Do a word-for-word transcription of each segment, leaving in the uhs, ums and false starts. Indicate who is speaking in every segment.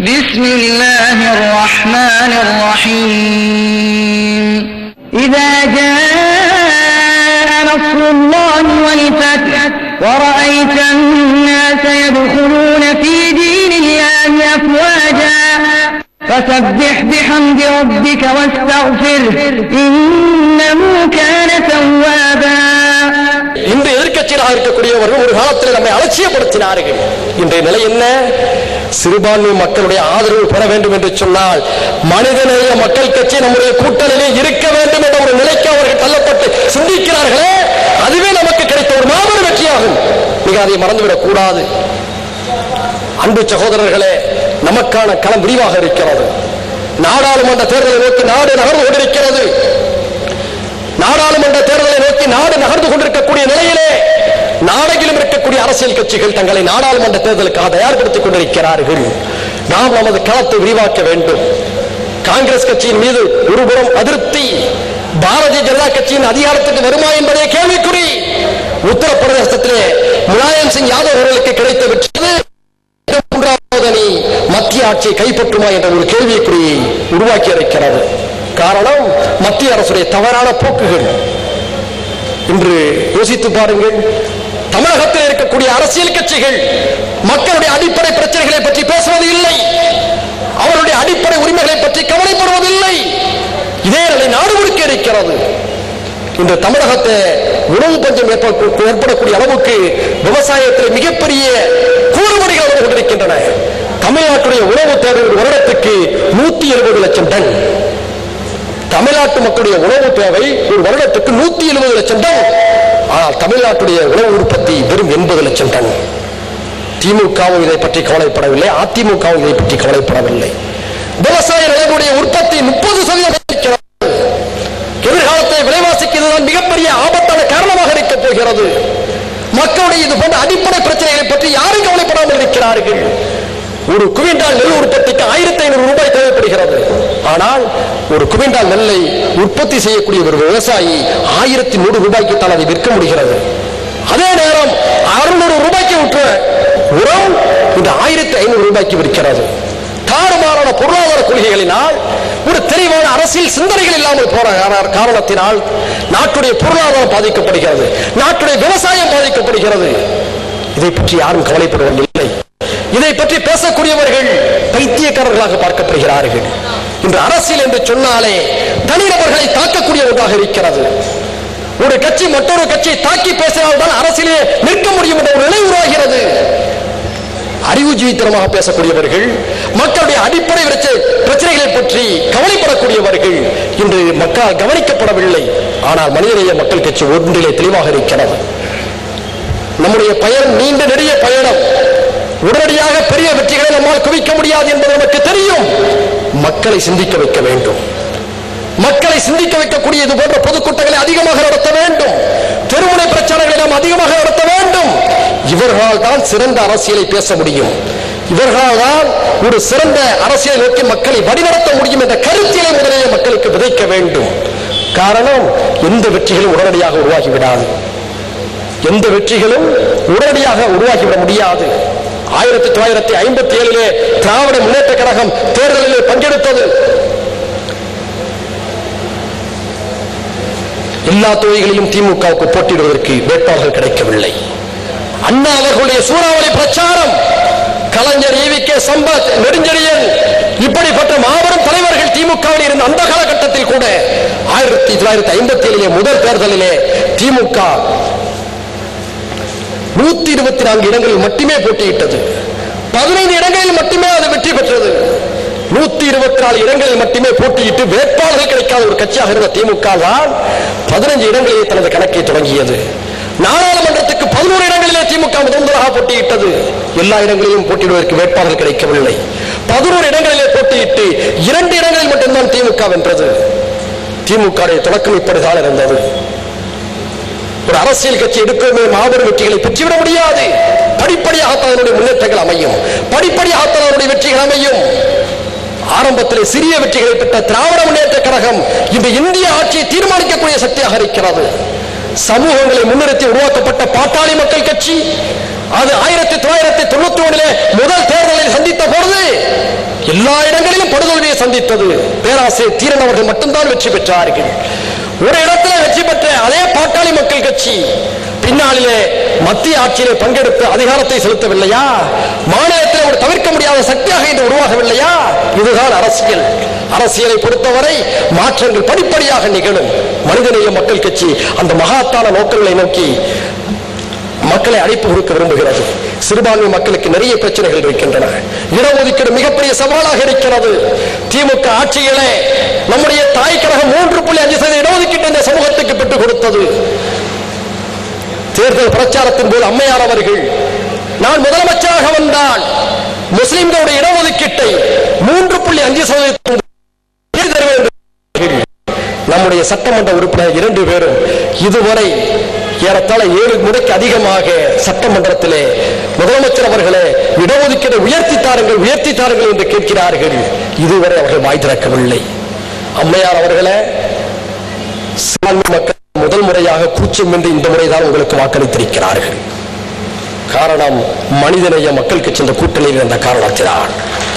Speaker 1: பிஸ்மில்லாஹிர் ரஹ்மானிர் ரஹீம். இதா ஜாஅ நஸ்ருல்லாஹி வல் ஃபத் ورأيت الناس يدخلون في دين الله أفواجا فسبح بحمد ربك واستغفره إنه كان توابا.
Speaker 2: இந்த எதிர்க்கட்சியாக இருக்கக்கூடியவர்கள் ஒரு காலத்தில் நம்மை அலட்சியப்படுத்தினார்கள். இன்றைய நிலை என்ன? சிறுபான்மை மக்களுடைய ஆதரவு பெற வேண்டும் என்று சொன்னால் மனிதநேய மக்கள் கட்சி நம்முடைய கூட்டணியிலே இருக்க வேண்டும் என்ற ஒரு நிலைக்கு அவர்கள் தள்ளப்பட்டு சிந்திக்கிறார்களே, அதுவே நமக்கு கிடைத்த ஒரு மாபெரும் வெற்றியாகும். மிக அதை மறந்துவிடக் கூடாது. அன்பு சகோதரர்களே, நமக்கான களம் விரிவாக இருக்கிறது. நாடாளுமன்ற தேர்தலை நோக்கி நாடு நகர்ந்து கொண்டிருக்கிறது. நாடாளுமன்ற தேர்தலை நோக்கி நாடு நகர்ந்து கொண்டிருக்கக்கூடிய நிலையிலே நாடெங்கிலும் இருக்கக்கூடிய அரசியல் கட்சிகள் தங்களை நாடாளுமன்ற தேர்தலுக்காக தயார்படுத்திக் கொண்டிருக்கிறார்கள். நாம் நமது களத்தை விரிவாக்க வேண்டும். காங்கிரஸ் கட்சியின் மீது ஒருபுறம் அதிருப்தி, பாரதிய ஜனதா கட்சியின் அதிகாரத்துக்கு வருமா என்பதே கேள்விக்குறி. உத்தரப்பிரதேசத்திலே முலாயம் சிங் யாதவ் அவர்களுக்கு கிடைத்த வெற்றி மூன்றாவது அணி மத்திய ஆட்சியை கைப்பற்றுமா என்ற ஒரு கேள்விக்குறியை உருவாக்கி இருக்கிறது. காரணம் மத்திய அரசுடைய தவறான போக்குகள். இன்று யோசித்து பாருங்கள், தமிழகத்தில் இருக்கக்கூடிய அரசியல் கட்சிகள் மக்களுடைய அடிப்படை பிரச்சனைகளை பற்றி பேசுவது இல்லை, அவருடைய அடிப்படை உரிமைகளை பற்றி கவலைப்படுவதில்லை. இதே நிலை நாடு முழுக்க இருக்கிறது. இன்று தமிழகத்தை உணவு பஞ்சம் ஏற்படக்கூடிய அளவுக்கு விவசாயத்தில் மிகப்பெரிய கூறுபடிகள் வந்து கொண்டிருக்கின்றன. தமிழ்நாட்டுடைய உணவு தேவை ஒரு வருடத்துக்கு நூத்தி எழுபது லட்சம் டன். தமிழ்நாட்டு மக்களுடைய உணவு தேவை ஒரு வருடத்துக்கு நூத்தி எழுபது லட்சம் டன். ஆனால் தமிழ்நாட்டுடைய உணவு உற்பத்தி வெறும் எண்பது லட்சம் டன். திமுகவும் இதை பற்றி கவலைப்படவில்லை, அதிமுகவும் இதை பற்றி கவலைப்படவில்லை. விவசாய நிலங்களுடைய உற்பத்தி முப்பது சதவீதம். எதிர்காலத்தை விலைவாசிக்கு இதுதான் மிகப்பெரிய ஆபத்தான காரணமாக இருக்கப் போகிறது. மக்களுடைய இது போன்ற அடிப்படை பிரச்சனைகளை பற்றி யாரும் கவலைப்படாமல் இருக்கிறார்கள். ஒரு குவிண்டால் நெல் உற்பத்திக்கு ஆயிரத்தி ஐநூறு ரூபாய் தேவைப்படுகிறது. ஆனால் ஒரு குவிண்டால் நெல்லை உற்பத்தி செய்யக்கூடிய ஒரு விவசாயி ஆயிரத்தி நூறு ரூபாய்க்கு தான் அதை விற்க முடிகிறது. அதே நேரம் அறுநூறு ரூபாய்க்கு விற்ற உரம் இந்த ஆயிரத்தி ஐநூறு ரூபாய்க்கு விற்கிறது. தாறுமாறான பொருளாதார கொள்கைகளினால், ஒரு தெளிவான அரசியல் சிந்தனைகள் இல்லாமல் போற காரணத்தினால் நாட்டுடைய பொருளாதாரம் பாதிக்கப்படுகிறது, நாட்டுடைய விவசாயம் பாதிக்கப்படுகிறது. இதை பற்றி யாரும் கவலைப்படுவதில்லை. இதை பற்றி பேசக்கூடியவர்கள் பைத்தியக்காரர்களாக பார்க்கப்படுகிறார்கள். இன்று அரசியல் என்று சொன்னாலே தனிநபர்களை தாக்கக்கூடிய ஒன்றாக இருக்கிறது. ஒரு கட்சி மற்றொரு கட்சியை தாக்கி பேசினால்தான் அரசியலே நிற்க முடியும் என்ற ஒரு நிலை உருவாகிறது. அறிவுஜீவித்தனமாக பேசக்கூடியவர்கள், மக்களுடைய அடிப்படை பிரச்சனைகளை பற்றி கவலைப்படக்கூடியவர்கள் இன்று மக்கள் கவனிக்கப்படவில்லை. ஆனால் மனிதநேய மக்கள் கட்சி ஒன்றிலே தெளிவாக இருக்கிறது. நம்முடைய பயணம் நீண்ட நெடிய பயணம். உடனடியாக பெரிய வெற்றிகளை நம்மால் குவிக்க முடியாது என்பது நமக்கு தெரியும். மக்களை சிந்திக்க வைக்க வேண்டும். மக்களை சிந்திக்க வைக்கக்கூடிய இது போன்ற பொதுக்கூட்டங்களை அதிகமாக நடத்த வேண்டும். தெருமுனை பிரச்சாரங்களை நாம் அதிகமாக நடத்த வேண்டும். இவர்களால் தான் சிறந்த அரசியலை பேச முடியும். இவர்களால் தான் ஒரு சிறந்த அரசியலை நோக்கி மக்களை வழிநடத்த முடியும் என்ற கருத்தியலை முதலிலே மக்களுக்கு விதைக்க வேண்டும். காரணம், எந்த வெற்றிகளும் உடனடியாக உருவாகிவிடாது. எந்த வெற்றிகளும் உடனடியாக உருவாகிவிட முடியாது. ஆயிரத்தி தொள்ளாயிரத்தி ஐம்பத்தி ஏழிலே திராவிட முன்னேற்ற கழகம் தேர்தலிலே பங்கெடுத்தது. எல்லா தொகுதிகளிலும் திமுகவுக்கு போட்டியிடுவதற்கு வேட்பாளர்கள் கிடைக்கவில்லை. அண்ணா அவர்களுடைய சூறாவளி பிரச்சாரம், Kalaignar, E V K Sampath, Nedunchezhiyan, இப்படிப்பட்ட மாபெரும் தலைவர்கள் திமுகவில் இருந்த அந்த காலகட்டத்தில் கூட ஆயிரத்தி தொள்ளாயிரத்தி ஐம்பத்தி ஏழிலே முதல் தேர்தலிலே திமுக நூத்தி இருபத்தி நான்கு இடங்களில் மட்டுமே போட்டியிட்டது. பதினைந்து இடங்களில் மட்டுமே அது வெற்றி பெற்றது. நூத்தி இருபத்தி நாலு இடங்களில் மட்டுமே போட்டியிட்டு வேட்பாளர்கள் கிடைக்காத ஒரு கட்சியாக இருந்த திமுக தான் பதினைந்து இடங்களிலே தனது கணக்கை தொடங்கியது. நாடாளுமன்றத்துக்கு பதினோரு இடங்களிலே திமுக முதன்முதலாக போட்டியிட்டது. எல்லா இடங்களிலும் போட்டியிடுவதற்கு வேட்பாளர்கள் கிடைக்கவில்லை. பதினோரு இடங்களிலே போட்டியிட்டு இரண்டு இடங்களில் மட்டும்தான் திமுக வென்றது. திமுக தொடக்கம் இப்படிதான் இருந்தது. ஒரு அரசியல் கட்சி எடுக்கவே மாபெரும் வெற்றிகளை பெற்றுவிட முடியாது. படிப்படியாக அதனுடைய முன்னேற்றங்கள் அமையும், படிப்படியாக அதனுடைய வெற்றிகள் அமையும். ஆரம்பத்தில் சிறிய வெற்றிகளை பெற்ற திராவிட முன்னேற்ற கழகம் இந்த இந்திய ஆட்சியை தீர்மானிக்கக்கூடிய சக்தியாக இருக்கிறது. சமூகங்களை முன்னிறுத்தி உருவாக்கப்பட்ட பாட்டாளி மக்கள் கட்சி அது ஆயிரத்தி தொள்ளாயிரத்தி தொண்ணூத்தி ஒன்றிலே முதல் தேர்தலை சந்தித்த பொழுது எல்லா இடங்களிலும் படுதோல்வியை சந்தித்தது. பேராசிரியர் தீரன் அவர்கள் மட்டும்தான் வெற்றி பெற்றார்கள். ஒரு இடத்துல வெற்றி பெற்ற அதே பாட்டாளி மக்கள் கட்சி பின்னாளிலே மத்திய ஆட்சியிலே பங்கெடுத்து அதிகாரத்தை செலுத்தவில்லையா? மாநிலத்தில் ஒரு தவிர்க்க முடியாத சக்தியாக இது உருவாகவில்லையா? இதுதான் அரசியல். அரசியலை பொறுத்தவரை மாற்றங்கள் படிப்படியாக நிகழும். மனிதநேய மக்கள் கட்சி அந்த மகாத்தான நோக்கங்களை நோக்கி மக்களை அழைப்பு கொடுக்க விரும்புகிறது. சிறுபான்மை மக்களுக்கு நிறைய பிரச்சனைகள் இருக்கின்றன. இடஒதுக்கீடு மிகப்பெரிய சவாலாக இருக்கிறது. திமுக ஆட்சியிலே நம்முடைய தாய் கழகம் மூன்று புள்ளி அஞ்சு சதவீத இடஒதுக்கீட்டு இந்த சமூகத்துக்கு பெற்றுக் கொடுத்தது. தேர்தல் பிரச்சாரத்தின் போது அம்மையார் அவர்கள் நான் முதலமைச்சராக வந்தால் முஸ்லிம்களுடைய இடஒதுக்கீட்டை மூன்று புள்ளி அஞ்சு சதவீதம் நம்முடைய சட்டமன்ற உறுப்பினர் இரண்டு பேரும் இதுவரை ஏறத்தாழ ஏழு முறைக்கு அதிகமாக சட்டமன்றத்திலே முதலமைச்சர் அவர்களே இடஒதுக்கீட்டை உயர்த்தி தாருங்கள் உயர்த்தி தாருங்கள் என்று கேட்கிறார்கள். இதுவரை அவர்கள் வாய் திறக்கவில்லை. அம்மையார் அவர்களே, மக்கள் முதல் முறையாக கூச்சம் என்று இந்த முறைதான் உங்களுக்கு வாக்களித்திருக்கிறார்கள். காரணம் மனிதநேய மக்களுக்கு சென்ற கூட்டணியில் இருந்த காரணத்தினால்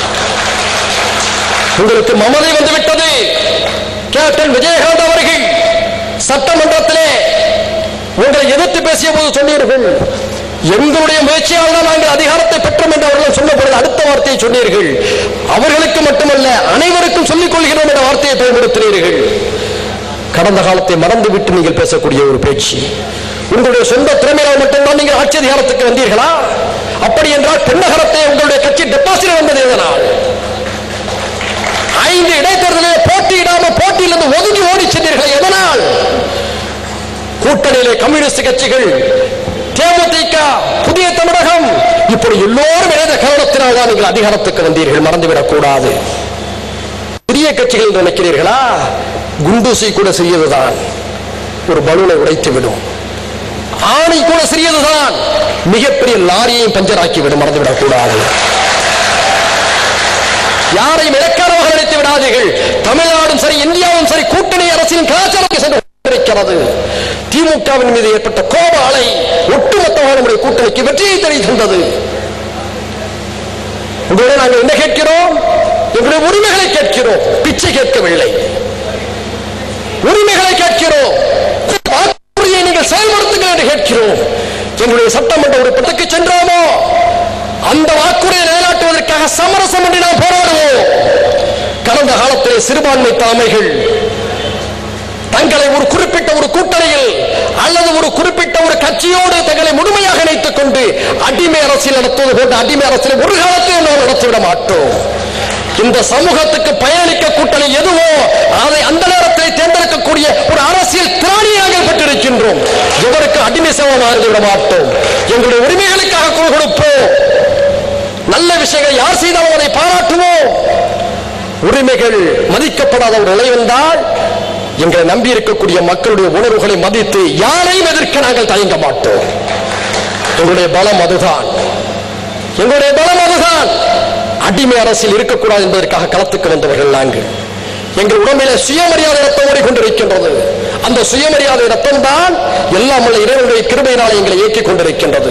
Speaker 2: உங்களுக்கு மமதை வந்துவிட்டது. கேப்டன் விஜயகாந்த் அவர்கள் சட்டமன்றத்திலே உங்களை எதிர்த்து பேசிய போது சொன்னீர்கள், எங்களுடைய முயற்சியால் தான் நாங்கள் அதிகாரத்தை பெற்றோம் என்று அவர்கள் சொன்ன பொழுது அடுத்த வார்த்தையை சொன்னீர்கள், அவர்களுக்கு மட்டுமல்ல அனைவருக்கும் சொல்லிக் கொள்கிறோம் என்ற வார்த்தையை பயன்படுத்தினீர்கள். கடந்த காலத்தை மறந்துவிட்டு நீங்கள் பேசக்கூடிய ஒரு பேச்சு. உங்களுடைய சொந்த திறமையால் மட்டும்தான் நீங்கள் ஆட்சி அதிகாரத்துக்கு வந்தீர்களா? அப்படி என்றால் பெண்ணகரத்தை உங்களுடைய கட்சி டெபாசிட் வந்தது எதனால்? ஐந்து இடைத்தேர்தலில் போட்டியிடாமல் போட்டியிலிருந்து ஒதுங்கி ஓடி சென்றீர்கள் எதனால்? கூட்டணியிலே கம்யூனிஸ்ட் கட்சிகள், தேமுதிக, புதிய தமிழகம், இப்படி எல்லோரும் இணைந்த காரணத்தினால் தான் நீங்கள் அதிகாரத்துக்கு வந்தீர்கள். மறந்துவிடக் கூடாது. சிறிய கட்சிகள் நினைக்கிறீர்களா? குண்டூசி கூட சிறியதுதான், ஒரு பலூனை உடைத்துவிடும். ஆணை கூட சிறியதுதான், மிகப்பெரிய லாரியை பஞ்சராக்கிவிடும். மறந்துவிடக் கூடாது. யாரையும் இலக்காரமாக நினைத்து விடாதீர்கள். தமிழ்நாடும் சரி இந்தியாவும் சரி கூட்டணி அரசின் கலாச்சாரம் சென்றிருக்கிறது. திமுகவின் மீது ஏற்பட்ட கோப அலை ஒட்டுமொத்தமாக நம்முடைய கூட்டணிக்கு வெற்றியை தெரிவிக்கின்றது. உங்களை நாங்கள் என்ன கேட்கிறோம்? எங்களுடைய உரிமைகளை கேட்கிறோம், பிச்சை கேட்கவில்லை. உரிமைகளை கேட்கிறோம், வாக்குறுதியை நீங்கள் செயல்படுத்துங்கள் என்று கேட்கிறோம். எங்களுடைய சட்டமன்ற உறுப்பினருக்கு சென்றோமோ அந்த வாக்குறுதியை நிலைநாட்டுவதற்காக சமரசம் என்று நாம் போராடுவோம். கடந்த காலத்திலே சிறுபான்மை தலைமைகள் தங்களை ஒரு குறிப்பிட்ட ஒரு கூட்டணியில் அல்லது ஒரு குறிப்பிட்ட ஒரு கட்சியோடு தங்களை முழுமையாக இணைத்துக் கொண்டு அடிமை அரசியல் நடத்துவது போன்ற அடிமை அரசியல் ஒரு காலத்தில் நாம் நடத்திவிட மாட்டோம். இந்த சமூகத்துக்கு பயனளிக்க கூட்டணி எதுவோ அதை அந்த நேரத்தில் தேர்ந்தெடுக்கக்கூடிய ஒரு அரசியல் திராணியாக பெற்றிருக்கின்றோம். எவருக்கு அடிமை சேவமாக இருந்துவிட மாட்டோம். எங்களுடைய உரிமைகளுக்காக குரல் கொடுப்போம். நல்ல விஷயங்கள் யார் செய்தாலும் அதை பாராட்டுவோம். உரிமைகள் மதிக்கப்படாத ஒரு நிலை வந்தால் எங்களை நம்பி இருக்கக்கூடிய மக்களுடைய உணர்வுகளை மதித்து யாரையும் எதிர்க்க நாங்கள் தயங்க மாட்டோம். எங்களுடைய பலம் அதுதான், எங்களுடைய பலம் அதுதான். அடிமை அரசியல் இருக்கக்கூடாது என்பதற்காக களத்துக்கு வந்தவர்கள் நாங்கள். எங்கள் உடம்பிலே சுயமரியாதை ரத்தம் ஓடிக்கொண்டிருக்கின்றது. அந்த சுயமரியாதை ரத்தம் தான் எல்லாம் உள்ள இறைவனுடைய கிருபையினால் எங்களை இயக்கிக் கொண்டிருக்கின்றது.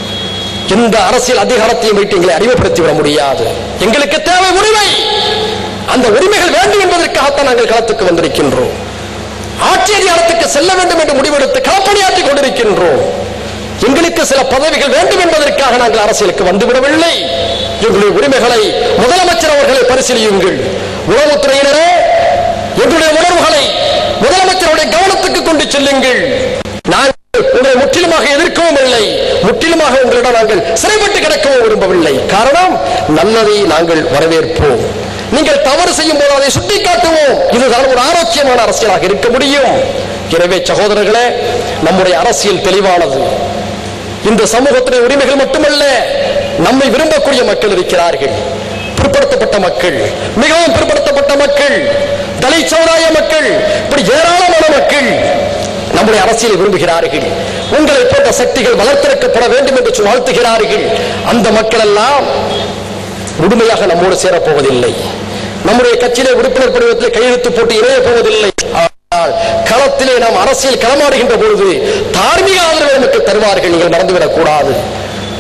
Speaker 2: இந்த அரசியல் அதிகாரத்தையும் வைத்து எங்களை அறிமுகப்படுத்திவிட முடியாது. எங்களுக்கு தேவை உரிமை. அந்த உரிமைகள் வேண்டும் என்பதற்காகத்தான் நாங்கள் களத்துக்கு வந்திருக்கின்றோம். ஆட்சி அதிகாரத்துக்கு செல்ல வேண்டும் என்று முடிவெடுத்து களப்பணியாற்றிக் கொண்டிருக்கின்றோம். எங்களுக்கு சில பதவிகள் வேண்டும் என்பதற்காக நாங்கள் அரசியலுக்கு வந்துவிடவில்லை. எங்களுடைய உரிமைகளை முதலமைச்சர் அவர்களை பரிசீலியுங்கள். உளவுத்துறையினரே, எங்களுடைய உணர்வுகளை முதலமைச்சருடைய கவனத்துக்கு கொண்டு செல்லுங்கள். நாங்கள் உங்களை முற்றிலுமாக எதிர்க்கவும் இல்லை, முற்றிலுமாக உங்களிடம் நாங்கள் சிறைப்பட்டு கிடக்கவும் விரும்பவில்லை. காரணம், நல்லதை நாங்கள் வரவேற்போம். நீங்கள் தவறு செய்யும் போது அதை சுட்டிக்காட்டுவோம். இதுதான் ஒரு ஆரோக்கியமான அரசியலாக இருக்க முடியும். எனவே சகோதரர்களே, நம்முடைய அரசியல் தெளிவானது. இந்த சமூகத்தின் உரிமைகள் மட்டுமல்ல, நம்மை விரும்பக்கூடிய மக்கள் இருக்கிறார்கள். பிற்படுத்தப்பட்ட மக்கள், மிகவும் பிற்படுத்தப்பட்ட மக்கள், தலித் சமுதாய மக்கள், இப்படி ஏராளமான மக்கள் நம்முடைய அரசியலை விரும்புகிறார்கள். உங்களை போன்ற சக்திகள் வளர்த்தெடுக்கப்பட வேண்டும் என்று வாழ்த்துகிறார்கள். அந்த மக்கள் எல்லாம் முழுமையாக நம்மோடு சேரப்போவதில்லை. நம்முடைய கட்சியிலே உறுப்பினர் படிவத்தில் கையெழுத்து போட்டு இணைய போவதில்லை. ஆனால் களத்திலே நாம் அரசியல் களமாடுகின்ற பொழுது தார்மீக ஆதரவை நமக்கு தருவார்கள். நீங்கள் மறந்துவிடக் கூடாது.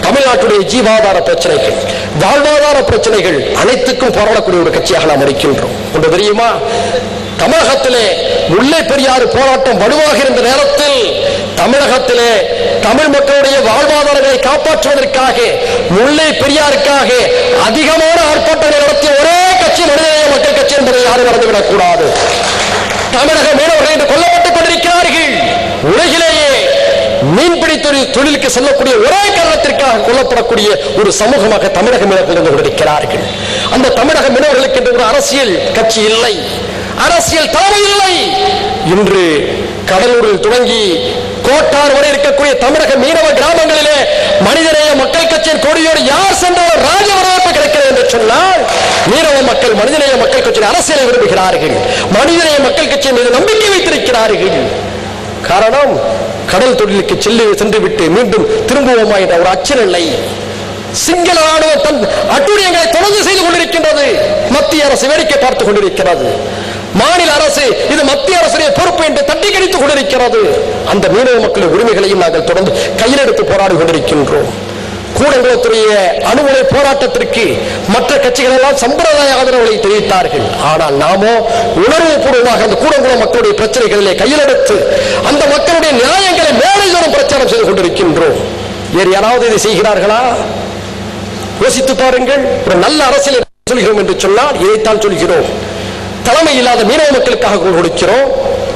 Speaker 2: தமிழ்நாட்டுடைய ஜீவாதார பிரச்சனைகள், வாழ்வாதார பிரச்சனைகள் அனைத்துக்கும் போராடக்கூடிய ஒரு கட்சியாக நாம் இருக்கின்றோம். ஒன்று தெரியுமா, தமிழகத்திலே முல்லை பெரியாறு போராட்டம் வலுவாக இருந்த நேரத்தில் தமிழகத்திலே தமிழ் மக்களுடைய வாழ்வாதாரங்களை காப்பாற்றுவதற்காக முல்லை பெரியாருக்காக அதிகமான ஆர்ப்பாட்டங்களை நடத்திய ஒரே கட்சி மனிதநேய மக்கள் கட்சி என்பதை யாரும் மறந்துவிடக் கூடாது. தமிழக மீனவர்கள் இன்று கொல்லப்பட்டுக் கொண்டிருக்கிறார்கள். உலகிலேயே மீன்பிடி தொழில் தொழிலுக்கு செல்லக்கூடிய ஒரே காரணத்திற்காக கொல்லப்படக்கூடிய ஒரு சமூகமாக தமிழக மீனவர்கள் இருந்து கொண்டிருக்கிறார்கள். அந்த தமிழக மீனவர்களுக்கு என்று ஒரு அரசியல் கட்சி இல்லை, அரசியல் தலைமை இல்லை. இன்று கடலூரில் தொடங்கி கோட்டார் வரை இருக்கக்கூடிய தமிழக மீனவ கிராமங்களிலே மனிதநேய மக்கள் கட்சியின் கொடியோடு யார் சென்றாலும் ராஜ வரவேற்பு கிடைக்கிறது என்று சொன்னால் மீனவ மக்கள் மனிதநேய மக்கள் கட்சியின் அரசியலை விரும்புகிறார்கள், மனிதநேய மக்கள் கட்சியின் மீது நம்பிக்கை வைத்திருக்கிறார்கள். காரணம், கடல் தொழிலுக்கு செல்லி சென்று விட்டு மீண்டும் திரும்புவோமா என்ற ஒரு அச்சநிலை சிங்கள ராணுவம் தன் அட்டூழியங்களை தொடர்ந்து செய்து கொண்டிருக்கின்றது. மத்திய அரசு வேடிக்கை பார்த்துக் கொண்டிருக்கிறது. மாநில அரசு இது மத்திய அரசுடைய பொறுப்பு என்று தட்டி கழித்துக் கொண்டிருக்கிறது. அந்த மீனவ மக்களின் உரிமைகளையும் நாங்கள் தொடர்ந்து கையில் எடுத்து போராடி கொண்டிருக்கின்றோம். கூடங்குளத்துடைய அணுகுலை போராட்டத்திற்கு மற்ற கட்சிகள் எல்லாம் சம்பிரதாய ஆதரவுகளை தெரிவித்தார்கள். ஆனால் நாமோ உணர்வு பூர்வமாக அந்த கூடங்குளம் மக்களுடைய பிரச்சனைகளிலே கையில் எடுத்து அந்த மக்களுடைய நியாயங்களை மேலே தோறும் பிரச்சாரம் செய்து கொண்டிருக்கின்றோம். வேறு யாராவது இதை செய்கிறார்களா? யோசித்து பாருங்கள். ஒரு நல்ல அரசியல் சொல்கிறோம் என்று சொன்னால் இதைத்தான் சொல்கிறோம். தலைமை இல்லாத மீனவ மக்களுக்காக குரல் கொடுக்கிறோம்,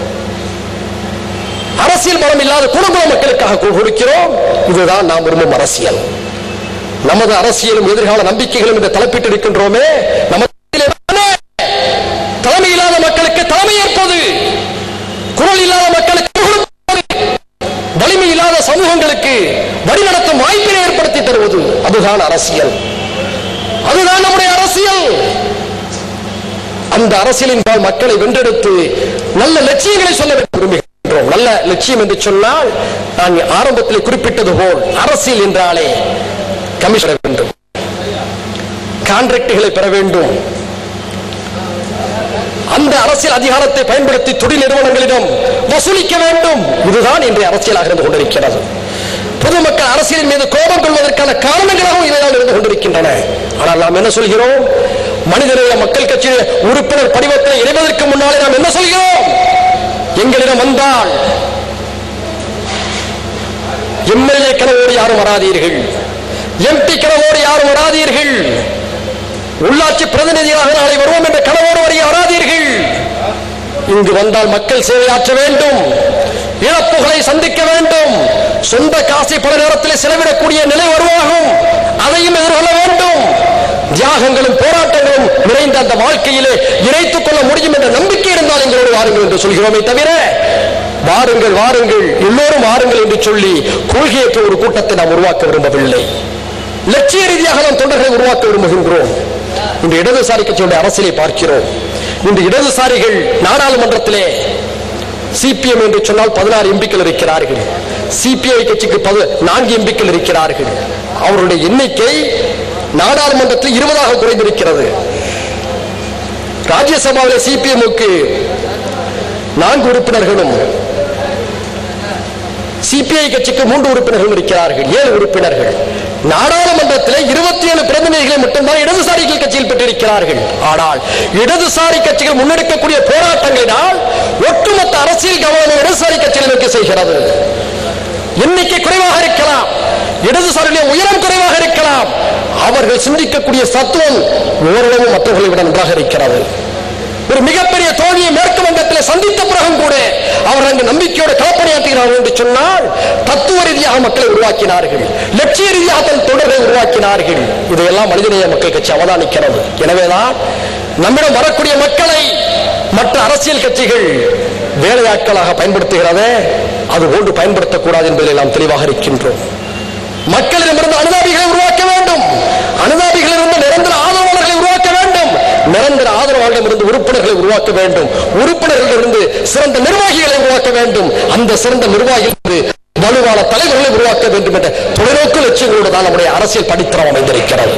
Speaker 2: அரசியல் பலம் இல்லாத குடும்ப மக்களுக்காக குரல் கொடுக்கிறோம். இதுதான் நாம் விரும்பும் அரசியல். நமது அரசியலும் எதிர்கால நம்பிக்கைகளும் என்று தலைப்பிட்டு இருக்கின்றோமே, நமது தலைமை இல்லாத மக்களுக்கு தலைமை ஏற்பது, குரல் இல்லாத மக்களுக்கு வலிமை இல்லாத சமூகங்களுக்கு வழிநடத்தும் வாய்ப்பினை ஏற்படுத்தி தருவது, அதுதான் அரசியல், அதுதான் நம்முடைய அரசியல். அந்த அரசியலின் பால் மக்களை வென்றெடுத்து நல்ல லட்சியங்களை சொல்ல விரும்புகின்றோம். நல்ல லட்சியம் என்று சொன்னால் நான் ஆரம்பத்தில் குறிப்பிட்டது போல் அரசியல் என்றாலே கமிஷன் வேண்டும், கான்ட்ராக்டுகளை பெற வேண்டும். அந்த அரசியல் அதிகாரத்தை பயன்படுத்தி தொழில் நிறுவனங்களிடம் வசூலிக்க வேண்டும். இதுதான் இன்றைய அரசியலாக இருந்து கொண்டிருக்கிறது. பொதுமக்கள் அரசியலின் மீது கோபம் கொள்வதற்கான காரணங்களாகவும் இவைதான் இருந்து கொண்டிருக்கின்றன. ஆனால் நாம் என்ன சொல்கிறோம்? மனிதநேய மக்கள் கட்சி உறுப்பினர் படிவத்தை இணைவதற்கு முன்னாலே நாம் என்ன சொல்கிறோம்? எங்களிடம் வந்தால் எம்எல்ஏ கனவோடு யாரும் வராதீர்கள், எம்பி கனவோடு யாரும் வராதீர்கள், உள்ளாட்சி பிரதிநிதியாக நாளை வருவோம் என்ற கனவோடு வரைய வராதீர்கள். இங்கு வந்தால் மக்கள் சேவையாற்ற வேண்டும், இழப்புகளை சந்திக்க வேண்டும், சொந்த காசை பல நேரத்தில் செலவிடக்கூடிய நிலை உருவாகும், அதையும் எதிர்கொள்ள வேண்டும். தியாகங்களும் போராட்டங்களும் நிறைந்த அந்த வாழ்க்கையிலே இணைத்துக் கொள்ள முடியும் என்ற நம்பிக்கை இருந்தால் எங்களோடு வாருங்கள் என்று சொல்கிறோமே தவிர வாருங்கள் வாருங்கள் எல்லோரும் வாருங்கள் என்று சொல்லி கொள்கையற்ற ஒரு கூட்டத்தை நாம் உருவாக்க விரும்பவில்லை. லட்சிய ரீதியாக நாம் தொண்டர்களை உருவாக்க விரும்புகின்றோம். இந்த இடதுசாரி கட்சியுடைய அரசியலை பார்க்கிறோம். இந்த இடதுசாரிகள் நாடாளுமன்றத்திலே சிபிஎம் என்று சொன்னால் பதினாறு எம்பிக்கள் இருக்கிறார்கள், சிபிஐ கட்சிக்கு நான்கு எம்பிக்கள் இருக்கிறார்கள். அவருடைய எண்ணிக்கை நாடாளுமன்றத்தில் இருபதாக குறைந்திருக்கிறது. ராஜ்யசபாவில் சிபிஎம்முக்கு நான்கு உறுப்பினர்களும் சிபிஐ கட்சிக்கு மூன்று உறுப்பினர்கள் இருக்கிறார்கள், ஏழு உறுப்பினர்கள். நாடாளுமன்றத்தில் இருபத்தி ஏழு பிரதிநிதிகளை மட்டும்தான் இடதுசாரிகள் கட்சியில் பெற்றிருக்கிறார்கள். ஆனால் இடதுசாரி கட்சிகள் முன்னெடுக்கக்கூடிய போராட்டங்களினால் ஒட்டுமொத்த அரசியல் கவனம் இடதுசாரி கட்சியில் நோக்கி செய்கிறது. எண்ணிக்கை குறைவாக இருக்கலாம், இடதுசாரிகளுடைய உயரம் குறைவாக இருக்கலாம், அவர்கள் சிந்திக்கக்கூடிய சத்துவம் ஓரளவு மற்றவர்களை விட நன்றாக இருக்கிறது. ஒரு மிகப்பெரிய தோல்வியை மேற்கு வங்கத்தில் சந்தித்த பிறகும் கூட அவர்கள் அங்கு நம்பிக்கையோடு களப்பணியாற்றுகிறார்கள் என்று சொன்னால் தத்துவ ரீதியாக மக்களை உருவாக்கினார்கள், லட்சிய ரீதியாக தன் தொடர்களை உருவாக்கினார்கள். இதையெல்லாம் மனிதநேய மக்கள் கட்சி அவதானிக்கிறது. எனவேதான் நம்மிடம் வரக்கூடிய மக்களை மற்ற அரசியல் கட்சிகள் வேலையாட்களாக பயன்படுத்துகிறதே, அது போன்று பயன்படுத்தக்கூடாது என்பதில் நாம் தெளிவாக இருக்கின்றோம். மக்களிடமிருந்து அனுதாபிகளை உருவாக்க வேண்டும், அனுதாபிகளிலிருந்து நிரந்தர ஆதரவாளர்களை உருவாக்க வேண்டும், நிரந்தர ஆதரவாளர்களிடமிருந்து உறுப்பினர்களை உருவாக்க வேண்டும், உறுப்பினர்களிலிருந்து சிறந்த நிர்வாகிகளை உருவாக்க வேண்டும், அந்த சிறந்த நிர்வாகிகளிலிருந்து வலுவான தலைவர்களை உருவாக்க வேண்டும் என்ற தொலைநோக்கு லட்சியங்களோடு தான் நம்முடைய அரசியல் படித்தரம் அமைந்திருக்கிறது.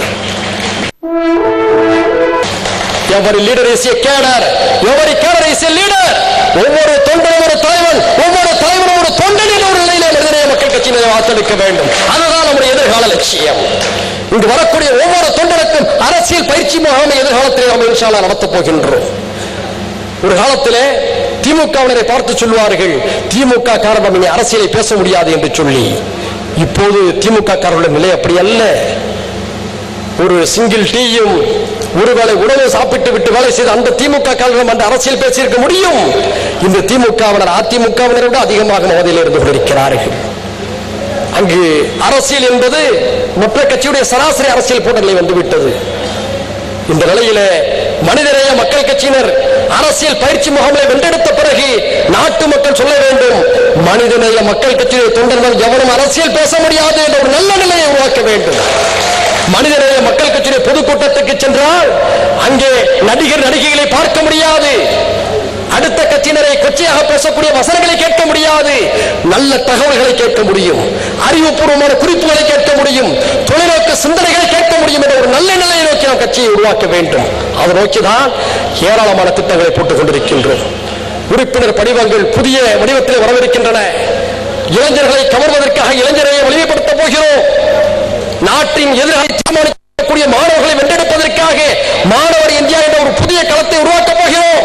Speaker 2: Every leader is a cadre, every cadre is a leader. ஒவ்வொரு தொண்டனும் ஒரு தலைவன், ஒவ்வொரு தலைவனும் ஒரு தொண்டன் என்ற ஒரு நிலையிலே மனிதநேய மக்கள் கட்சியினரை வாக்களிக்க வேண்டும். அதுதான் நம்முடைய எதிர்கால லட்சியம். இங்கு வரக்கூடிய ஒவ்வொரு தொண்டருக்கும் அரசியல் பயிற்சி முகாமை எதிர்காலத்தில் நாம் இன்ஷா அல்லாஹ் நடத்தப் போகின்றோம். ஒரு காலத்திலே திமுகவினரை பார்த்து சொல்வார்கள், திமுக காரணம் இனி அரசியலை பேச முடியாது என்று சொல்லி. இப்போது திமுக காரர்களுடைய நிலை அப்படி அல்ல. ஒரு சிங்கிள் டீயும் ஒருவேளை உணவு சாப்பிட்டு விட்டு வேலை செய்து அந்த திமுக காரணம் அந்த அரசியல் பேசியிருக்க முடியும். இந்த திமுகவினர் அதிமுகவினரை விட அதிகமாக மோதியில் இருந்து கொண்டிருக்கிறார்கள். அங்கு அரசியல் என்பது மற்ற கட்சியுடைய சராசரி அரசியல் போன்ற நிலை வந்துவிட்டது. இந்த நிலையிலே மனிதநேய மக்கள் கட்சியினர் அரசியல் பயிற்சி முகாமை வென்றெடுத்த பிறகு நாட்டு மக்கள் சொல்ல வேண்டும், மனிதநேய மக்கள் கட்சியுடைய தொண்டர்கள் எவரும் அரசியல் பேச முடியாது என்ற ஒரு நல்ல நிலையை உருவாக்க வேண்டும். மனிதநேய மக்கள் கட்சியுடைய பொதுக்கூட்டத்துக்கு சென்றால் அங்கே நடிகர் நடிகைகளை பார்க்க முடியாது, அடுத்த கட்சியினரை கொச்சையாக பேசக்கூடிய வசனங்களை கேட்க முடியாது, நல்ல தகவல்களை கேட்க முடியும், அறிவுபூர்வமான குறிப்புகளை கேட்க முடியும், தொலைநோக்கு சிந்தனைகளை கேட்க முடியும் என்ற ஒரு நல்ல நிலையை நோக்கி நாம் கட்சியை உருவாக்க வேண்டும். அதை நோக்கிதான் ஏராளமான திட்டங்களை போட்டுக் கொண்டிருக்கின்றோம். உறுப்பினர் படிவங்கள் புதிய வடிவத்தில் வரவிருக்கின்றன. இளைஞர்களை கவர்வதற்காக இளைஞரை வலிமைப்படுத்த போகிறோம். நாட்டின் எதிர்காலை தீர்மானிக்கக்கூடிய மாணவர்களை வென்றெடுப்பதற்காக மாணவர் இந்தியா என்ற ஒரு புதிய களத்தை உருவாக்கப் போகிறோம்.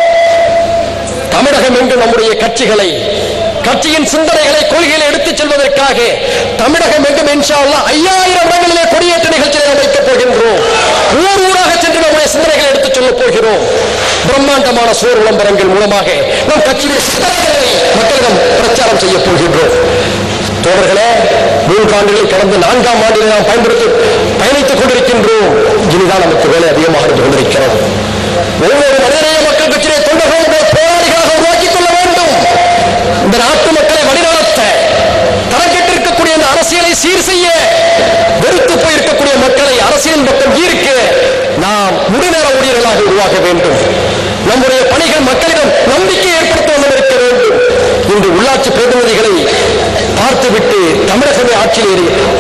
Speaker 2: தமிழகம் என்று நம்முடைய கட்சிகளை, கட்சியின் சிந்தனைகளை, கொள்கைகளை எடுத்துச் செல்வதற்காக தமிழகம் எங்கும் இன்ஷா அல்லாஹ் ஐயாயிரம் இடங்களிலே கொடியேற்ற நிகழ்ச்சிகளை அமைக்கப் போகின்றோம். ஊர் ஊராக சென்று நம்முடைய சிந்தனைகளை எடுத்துச் சொல்ல போகிறோம். பிரம்மாண்டமான சுவர் விளம்பரங்கள் மூலமாக நம் கட்சியின் சிந்தனைகளை மக்களிடம் பிரச்சாரம் செய்ய போகின்றோம். தோழர்களே, மூன்று ஆண்டுகளை கடந்த நான்காம் ஆண்டில் நாம் பயன்படுத்தி பயணித்துக் கொண்டிருக்கின்றோம். இனிதான் நமக்கு வேலை அதிகமாக இருந்து கொண்டிருக்கிறது. ஒவ்வொரு மனிதநேய மக்கள் கட்சியை தொண்டர்களுடைய போராளிகளாக உருவாக்கிக் கொள்ள வேண்டும். இந்த நாட்டு மக்களை வழிநடத்த, தரக்கெட்டிருக்கக்கூடிய இந்த அரசியலை சீர் செய்ய, வெறுத்து போயிருக்கக்கூடிய மக்களை அரசியல் பக்கம் ஈர்க்க நாம் முழுநேர ஊழியர்களாக உருவாக வேண்டும். நம்முடைய பணிகள் மக்களிடம் நம்பிக்கை ஏற்படுத்த இருக்க வேண்டும். இன்று உள்ளாட்சி பிரதிநிதிகளை பார்த்துவிட்டு தமிழகமே ஆட்சியில்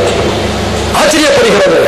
Speaker 2: ஆச்சரியப்படுகிறது.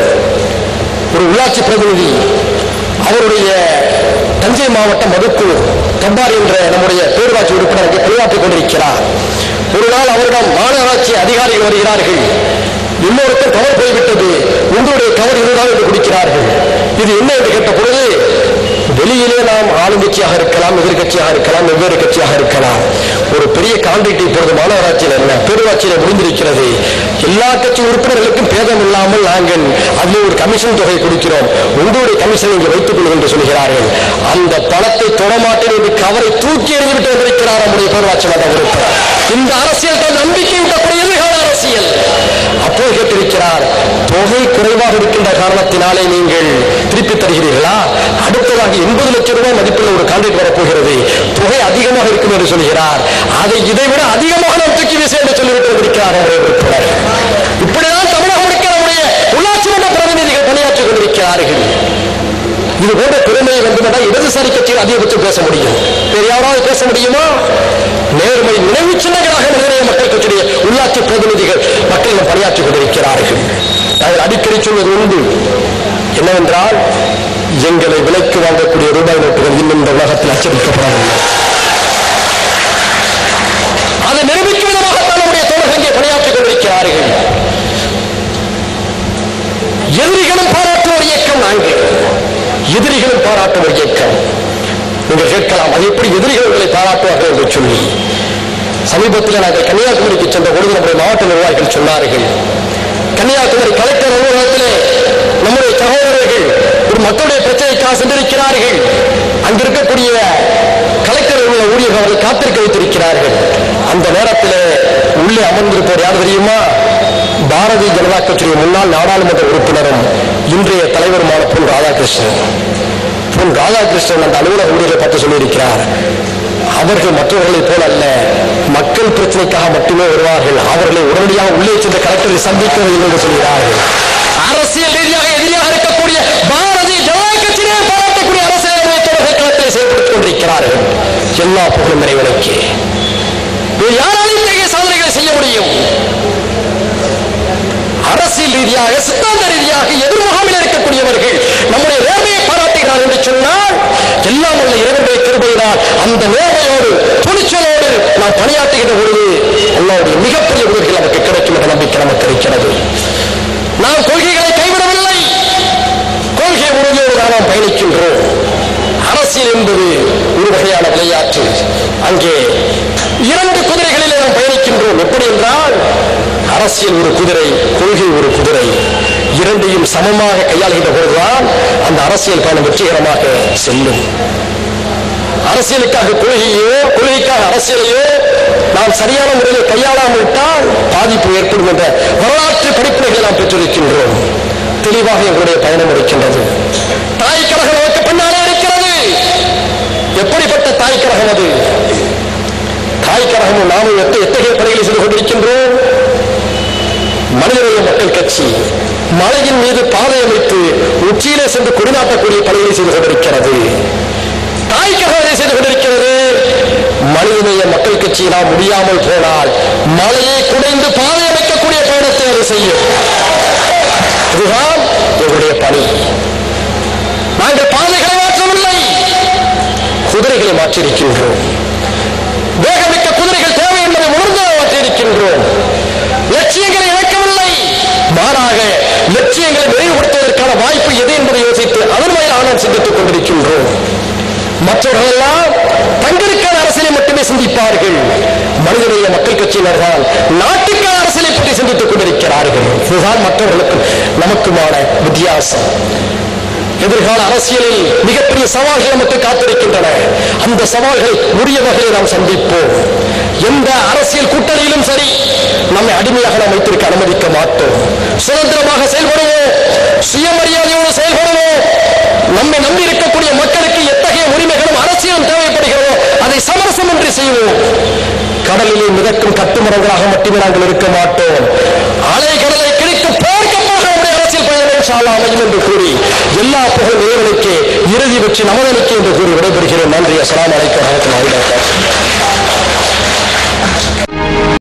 Speaker 2: ஒரு உள்ளாட்சி பிரதிநிதி அவருடைய தஞ்சை மாவட்டம் மதுக்கூர் கம்பார் என்ற நம்முடைய பேரூராட்சி உறுப்பினருக்கு பணியாற்றிக் கொண்டிருக்கிறார். ஒரு நாள் அவரிடம் மாநகராட்சி அதிகாரிகள் வருகிறார்கள். இன்னொருத்தர் கவர் போய்விட்டது, உங்களுடைய கவர் இதுதான் என்று குடிக்கிறார்கள். இது என்ன என்று கேட்ட பொழுது, வெளியிலே நாம் ஆளுங்கட்சியாக இருக்கலாம், எதிர்கட்சியாக இருக்கலாம், வெவ்வேறு கட்சியாக இருக்கலாம். ஒரு பெரிய கான்ட்ராக்ட் இப்பொழுது மாநகராட்சியில் என்ன பேரூராட்சியில் முடிந்திருக்கிறது. எல்லா கட்சி உறுப்பினர்களுக்கும் பேதம் இல்லாமல் நாங்கள் அதில் ஒரு கமிஷன் தொகை கொடுக்கிறோம், உங்களுடைய கமிஷன் இங்கே வைத்துக் கொள்ளுங்கள் என்று சொல்கிறார்கள். அந்த பணத்தை தொடமாட்டேன் என்று கவரை தூக்கி எறிந்துவிட்டு வந்திருக்கிறார் நம்முடைய பேரூராட்சி மன்ற உறுப்பினர். இந்த அரசியல் தான் நம்பிக்கை விடக்கூடிய எதிர்கால அரசியல். அப்போது கேட்டிருக்கிறார், தொகை குறைவாக இருக்கின்ற காரணத்தினாலே நீங்கள் திருப்பி தருகிறீர்களா? அடுத்ததாக எண்பது லட்சம் ரூபாய் மதிப்பில் ஒரு கான்ட்ராக்ட் வரப்போகிறது, தொகை அதிகமாக இருக்கும் என்று சொல்கிறார். அதை இதைவிட அதிகமாக நாம் தூக்கி வீச என்று சொல்லிவிட்டு வந்திருக்கிறார் நம்முடைய உறுப்பினர். இப்படிதான் தமிழகம் முழுக்க நம்முடைய உள்ளாட்சி மன்ற பிரதிநிதிகள் பணியாற்றிக் கொண்டிருக்கிறார்கள். இது போன்ற பெருமையை வந்துவிட்டால் இடதுசாரி கட்சியில் அதிகபட்சம் பேச முடியும், வேறு யாராவது பேச முடியுமா? நேர்மை நினைவு சின்னங்களாக மனிதநேய மக்கள் கட்சியுடைய உள்ளாட்சி பிரதிநிதிகள் மக்களிடம் பணியாற்றிக் கொண்டிருக்கிறார்கள். நாங்கள் அடிக்கடி சொல்வது உண்டு, என்னவென்றால் எங்களை விலைக்கு வாங்கக்கூடிய ரூபாய் நோட்டுகள் இன்னும் இந்த உலகத்தில் அச்சடிக்கப்படவில்லை. அதை நிரூபிக்கும் விதமாகத்தான் நம்முடைய தோழர்கள் இங்கே பணியாற்றிக் கொண்டிருக்கிறார்கள். எதிரிகளும் பாராட்டும் ஒரு இயக்கம் நாங்கள், எதிரிகளும் பாராட்டும் ஒரு இயக்கம். நீங்கள் கேட்கலாம், அது எப்படி எதிரிகளை பாராட்டுவார்கள் என்று சொல்லி. சமீபத்தில் நாங்கள் கன்னியாகுமரிக்கு சென்ற பொழுது நம்முடைய மாவட்ட நிர்வாகிகள் சொன்னார்கள், கன்னியாகுமரி கலெக்டர் அலுவலகத்திலே நம்முடைய சகோதரர்கள் ஒரு மக்களுடைய பிரச்சனைக்காக சென்றிருக்கிறார்கள். அங்கிருக்கக்கூடிய கலெக்டர் ஊழியர்கள் அவர்கள் காத்திருக்க வைத்திருக்கிறார்கள். அந்த நேரத்தில் உள்ளே அமர்ந்திருப்பவர் யார் தெரியுமா? பாரதிய ஜனதா கட்சியின் முன்னாள் நாடாளுமன்ற உறுப்பினரும் இன்றைய தலைவருமான பொன் ராதாகிருஷ்ணன். பொன் ராதாகிருஷ்ணன் அந்த அலுவலக ஊழியர்களை பார்த்து சொல்லியிருக்கிறார், அவர்கள் மற்றவர்களைப் போல அல்ல, மக்கள் பிரச்சனைக்காக மட்டுமே வருவார்கள், அவர்களை உடனடியாக உள்ளே சென்ற கலெக்டரை சந்திக்கவில்லை என்று சொல்கிறார்கள். அரசியல் ரீதியாக எதிரியாக இருக்கக்கூடிய பாரதிய ஜனதா கட்சியை பாராட்டக்கூடிய அரசியல் களத்தை செயல்படுத்திக் கொண்டிருக்கிறார்கள். எல்லா புகழும் நிறைவனுக்கு. யாராலும் இத்தகைய சாதனைகளை செய்ய முடியும்? அரசியல் ரீதியாக சித்தாந்த ரீதியாக எதிர்முகாமில் இருக்கக்கூடியவர்கள் நம்முடைய நேர்மையை பாராட்டுகிறார் என்று சொன்னால், எல்லாம் உள்ள இறைவனுடைய கிருபையினால் அந்த நேர்மையோடு துணிச்சலோடு நாம் நாம் பணியாற்றுகின்ற பொழுது அல்லாஹ்வுடைய மிகப்பெரிய உதவிகள் நமக்கு கிடைக்கும் என்ற நம்பிக்கை நமக்கு இருக்கிறது. நாம் கொள்கைகளை கைவிடவில்லை, கொள்கை உறுதியோடு நாம் பயணிக்கின்றோம். அரசியல் என்பது ஒரு வகையான விளையாட்டு. அங்கே இரண்டு குதிரைகளிலே நாம் பயணிக்கின்றோம். எப்படி என்றால், அரசியல் ஒரு குதிரை, கொள்கை ஒரு குதிரை. இரண்டையும் சமமாக கையாளுகின்ற பொழுதுதான் அந்த அரசியல் பயணம் வெற்றிகரமாக செல்லும். அரசியலுக்காக கொள்கையோ கொள்கைக்காக அரசியலையோ நாம் சரியான முறையில் கையாளாமல் விட்டால் பாதிப்பு ஏற்படும் என்ற வரலாற்று படிப்பினைகளை நாம் பெற்றிருக்கின்றோம். தெளிவாக எங்களுடைய பயணம் இருக்கின்றது. தாய் கழகம் நமக்கு பின்னாலே இருக்கிறது. எப்படிப்பட்ட தாய் கழகம் அது? தாய் கழகமும் நாமும் எத்தகைய பணிகளை செய்து கொண்டிருக்கின்றோம். மனிதநேய மக்கள் கட்சி மலையின் மீது பாதை அமைத்து உச்சியிலே சென்று கொடிநாட்டக்கூடிய பணிகளை செய்து கொண்டிருக்கிறது. தாய் கழகம் செய்து கொண்டிருக்கிறது. மனிதநேய மக்கள் கட்சி நாம் முடியாமல் போனால் மலையை குடைந்து பாதை அமைக்கக்கூடிய பயணத்தை அது செய்யும். இதுதான் எங்களுடைய பணி. நாங்கள் பாதைகளை மாற்றவில்லை, குதிரைகளை மாற்றியிருக்கின்றோம். வேகமிக்க குதிரைகள் தேவை என்பதை உணர்ந்து மாற்றியிருக்கின்றோம். லட்சியங்களை இழக்கவில்லை, மாறாக லட்சியங்களை விரைவுபடுத்துவதற்கான வாய்ப்பு எது என்பதை யோசித்து அதன் வகையில் நாம் சிந்தித்துக் கொண்டிருக்கின்றோம். மற்றவர்கள் எல்லாம் தங்களுக்கான அரசியலை மட்டுமே சிந்திப்பார்கள். மனிதநேய மக்கள் கட்சியினர்கள் நாட்டுக்கான அரசியலை பற்றி சிந்தித்துக் கொண்டிருக்கிறார்கள். இதுதான் மற்றவர்களுக்கும் நமக்குமான வித்தியாசம். எதிர்கால அரசியலில் மிகப்பெரிய சவால்கள் நமக்கு காத்திருக்கின்றன. அந்த சவால்களை உரிய வகையில் நாம் சந்திப்போம். எந்த அரசியல் கூட்டணியிலும் சரி, நம்மை அடிமையாக நாம் வைத்திருக்க அனுமதிக்க மாட்டோம். சுதந்திரமாக செயல்படுவோம், சுயமரியாதையோடு செயல்படுவோம். நம்மை நம்பி இருக்கக்கூடிய மக்களுக்கு எத்தகைய உரிமைகளும் அரசியலும் தேவைப்படுகிறதோ அதை சமரசமின்றி செய்வோம். கடலிலே மிதக்கும் கட்டுமரங்களாக மட்டுமே நாங்கள் இருக்க மாட்டோம். அலை கடலை கிழித்து போர்க்கப்போக நம்முடைய அரசியல் பயணம் அமையும் என்று கூறி எல்லா புகழ் இறைவனுக்கு இறுதி வெற்றி நமதனுக்கு என்று கூறி விடைபெறுகிறேன். நன்றி. அஸ்ஸலாமு அலைக்கும்.